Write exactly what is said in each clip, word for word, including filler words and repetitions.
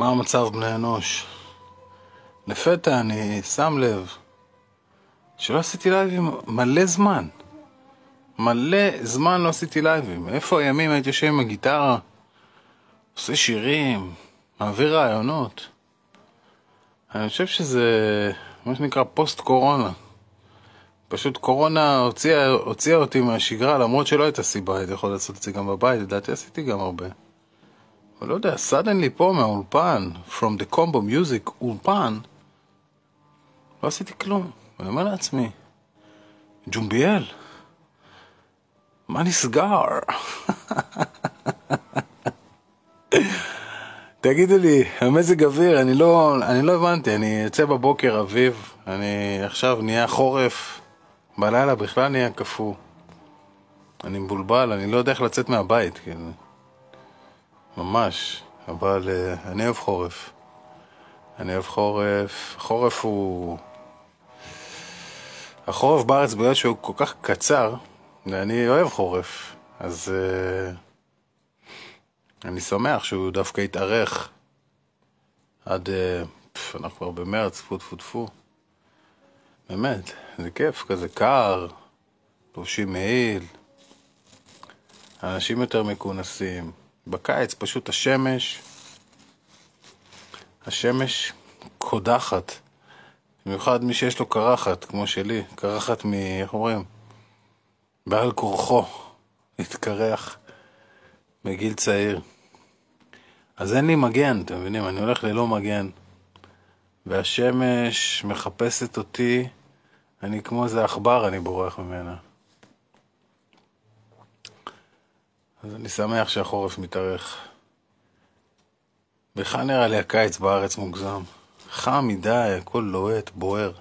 מה המצב בני אנוש? לפתע אני שם לב שלא עשיתי לייבים מלא זמן. מלא זמן לא עשיתי לייבים. איפה הימים הייתי יושב עם הגיטרה, עושה שירים, מעביר רעיונות. אני חושב שזה מה שנקרא פוסט קורונה. פשוט קורונה הוציאה, הוציאה אותי מהשגרה, למרות שלא הייתה סיבה, הייתי יכול לעשות את זה גם בבית, לדעתי עשיתי גם הרבה. אבל לא יודע, suddenly פה מהאולפן, from the combo music, אולפן, לא עשיתי כלום. אני אומר לעצמי, ג'ומביאל, מה נסגר? תגידו לי, המזג אוויר, אני לא, אני לא הבנתי, אני יוצא בבוקר אביב, אני עכשיו נהיה חורף, בלילה בכלל נהיה קפוא. אני מבולבל, אני לא יודע איך לצאת מהבית, כאילו. ממש, אבל uh, אני אוהב חורף. אני אוהב חורף. חורף הוא... החורף בארץ בגלל שהוא כל כך קצר, ואני אוהב חורף. אז uh, אני שמח שהוא דווקא יתארך עד... Uh, פף, אנחנו כבר במרץ, פו טפו טפו. באמת, זה כיף, כזה קר, לובשים מעיל, אנשים יותר מכונסים. בקיץ פשוט השמש, השמש קודחת, במיוחד מי שיש לו קרחת, כמו שלי, קרחת מ... איך אומרים? בעל כורחו, התקרח מגיל צעיר. אז אין לי מגן, אתם מבינים? אני הולך ללא מגן, והשמש מחפשת אותי, אני כמו איזה עכבר, אני בורח ממנה. אז אני שמח שהחורף מתארך. בכלל נראה לי הקיץ בארץ מוגזם. חם מדי, הכל לוהט, בוער.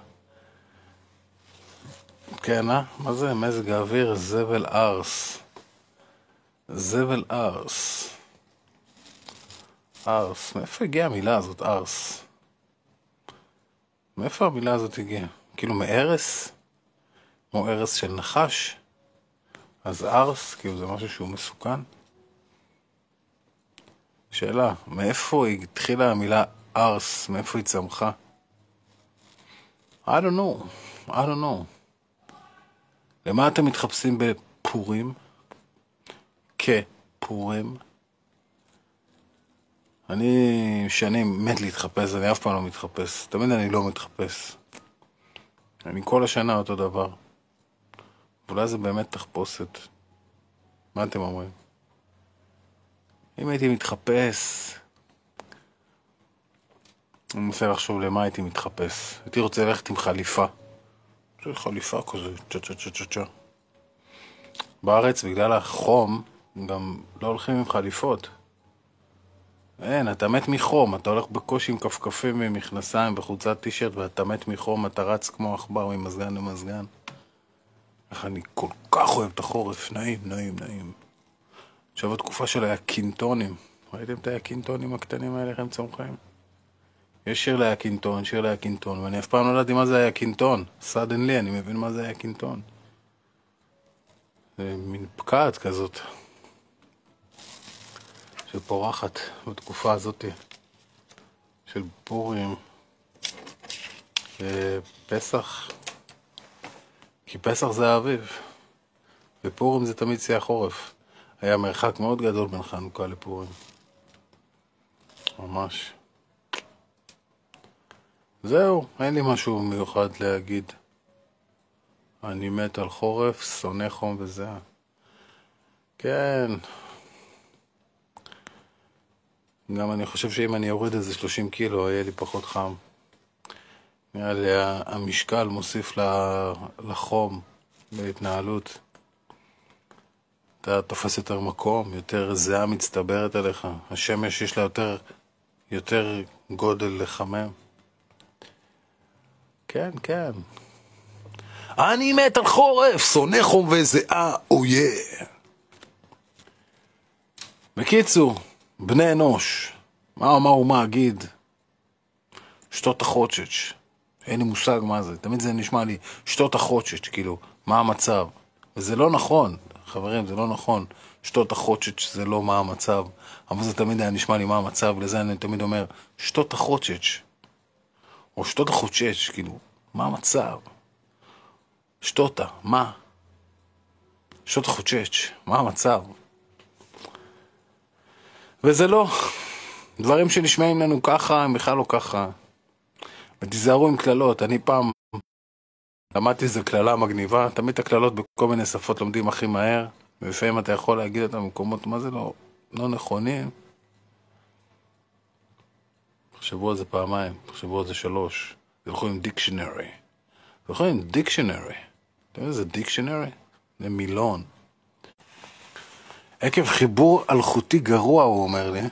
כן, אה? מה זה? מזג האוויר, זבל ארס. זבל ארס. ארס. מאיפה הגיעה המילה הזאת, ארס? מאיפה המילה הזאת הגיעה? כאילו מארס? כמו ארס של נחש? אז ארס, כאילו זה משהו שהוא מסוכן? שאלה, מאיפה התחילה המילה ארס? מאיפה היא צמחה? I don't know, I don't know. למה אתם מתחפשים בפורים? כפורים? אני שנים מת להתחפש, אני אף פעם לא מתחפש. תמיד אני לא מתחפש. אני כל השנה אותו דבר. אולי זה באמת תחפושת. מה אתם אומרים? אם הייתי מתחפש, אני מנסה לחשוב למה הייתי מתחפש. הייתי רוצה ללכת עם חליפה. זה חליפה כזה, צ'ה צ'ה צ'ה צ'ה צ'ה. בארץ בגלל החום גם לא הולכים עם חליפות. אין, אתה מת מחום, אתה הולך בקושי עם כפכפים ומכנסיים בחולצת טישרט ואתה מת מחום, אתה רץ כמו עכבר ממזגן למזגן. איך אני כל כך אוהב את החורף, נעים, נעים, נעים. עכשיו התקופה של היקינטונים. ראיתם את היקינטונים הקטנים האלה, איך הם צומחים? יש שיר ליקינטון, שיר ליקינטון, ואני אף פעם לא ידעתי מה זה היקינטון. סדנלי, אני מבין מה זה היקינטון. זה מין פקעת כזאת, שפורחת בתקופה הזאת, של פורים, ופסח. כי פסח זה האביב, ופורים זה תמיד שיא החורף. היה מרחק מאוד גדול בין חנוכה לפורים. ממש. זהו, אין לי משהו מיוחד להגיד. אני מת על חורף, שונא חום וזה. כן. גם אני חושב שאם אני אוריד איזה שלושים קילו, יהיה לי פחות חם. נראה לי המשקל מוסיף לחום בהתנהלות. אתה תופס יותר מקום, יותר זהה מצטברת עליך. השמש יש לה יותר, יותר גודל לחמם. כן, כן. אני מת על חורף, שונא חום וזהה, אויה. בקיצור, בני אנוש, מה אמר ומה אגיד? שתות החודשץ'. אין לי מושג מה זה. תמיד זה נשמע לי שתות החודשץ', כאילו, מה המצב? וזה לא נכון, חברים, זה לא נכון. שתות החוצ'ץ' זה לא מה המצב, אבל זה תמיד היה נשמע לי מה המצב, לזה אני תמיד אומר, שתות החוצ'ץ', או שתות החוצ'ץ', כאילו, מה המצב? שתותה, מה? שתות החוצ'ץ', מה המצב? וזה לא, דברים שנשמעים לנו ככה, הם בכלל לא ככה. ותיזהרו עם כללות, אני פעם למדתי איזו כללה מגניבה, תמיד הכללות בכל מיני שפות לומדים הכי מהר, ולפעמים אתה יכול להגיד אותם במקומות, מה זה לא, לא נכונים. תחשבו על זה פעמיים, תחשבו על זה שלוש, תלכו עם דיקשנרי. תלכו עם דיקשנרי. אתה יודע איזה דיקשנרי? זה מילון. עקב חיבור אלחוטי גרוע, הוא אומר לי.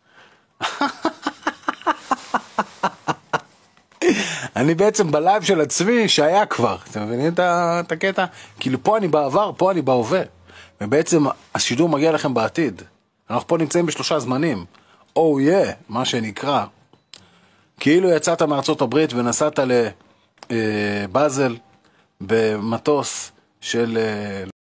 אני בעצם בלייב של עצמי שהיה כבר, אתם מבינים את הקטע? כאילו פה אני בעבר, פה אני בהווה. ובעצם השידור מגיע לכם בעתיד. אנחנו פה נמצאים בשלושה זמנים. או יא, מה שנקרא. כאילו יצאת מארצות הברית ונסעת לבאזל במטוס של